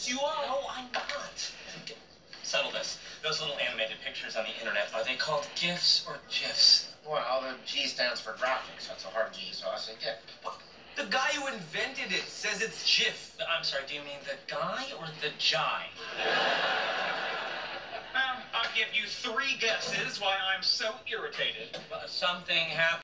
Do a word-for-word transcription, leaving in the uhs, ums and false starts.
Yes, you are. No, I'm not. Settle this. Those little animated pictures on the internet, are they called GIFs or GIFs? Well, the G stands for graphics. That's a hard G, so I say GIF. What? The guy who invented it says it's GIF. I'm sorry, do you mean the guy or the jai? Well, I'll give you three guesses why I'm so irritated. Uh, something happened.